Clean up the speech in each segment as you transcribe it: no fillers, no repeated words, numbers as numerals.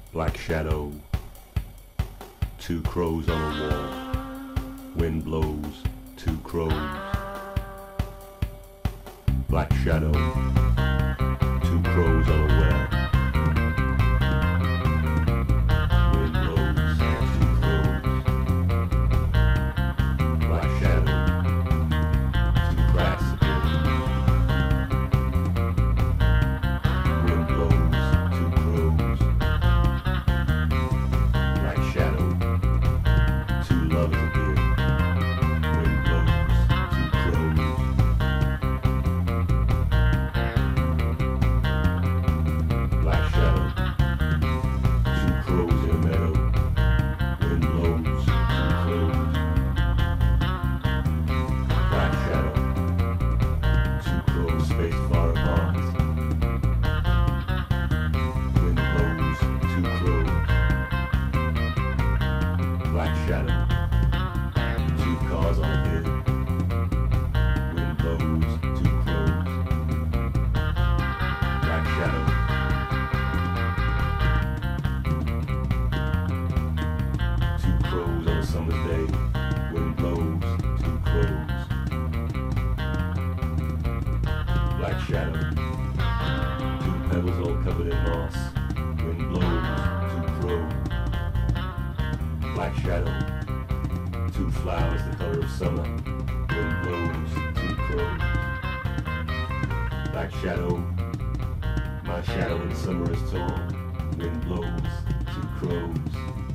Black shadow, two crows on a wall. Wind blows, two crows. Black shadow, two crows on a well. Wind blows, two crows. Black shadow, two cracks appear. Wind blows, two crows. Black shadow, two lovers appear. Wind blows, two crows. Black shadow, two crows in a meadow. Wind blows, two crows. Black shadow, two crows spaced far apart. Wind blows, two crows. Black shadow, two cars on a hill. Wind blows, two crows. Black shadow, two crows on a summer's day. Wind blows, two crows. Black shadow, two pebbles all covered in moss. Wind blows, two crows. Black shadow, two flowers the color of summer. Wind blows, two crows. Black shadow, my shadow in summer is tall. Wind blows, two crows.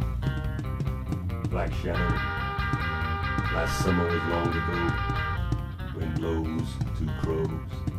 Black shadow, last summer was long ago. Wind blows, two crows.